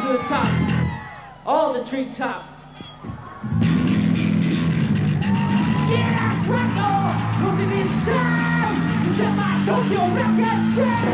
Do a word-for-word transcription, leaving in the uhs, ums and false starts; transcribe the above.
to the top. All the treetop. Yeah, crackle, cause it is time to set my Tokyo record straight.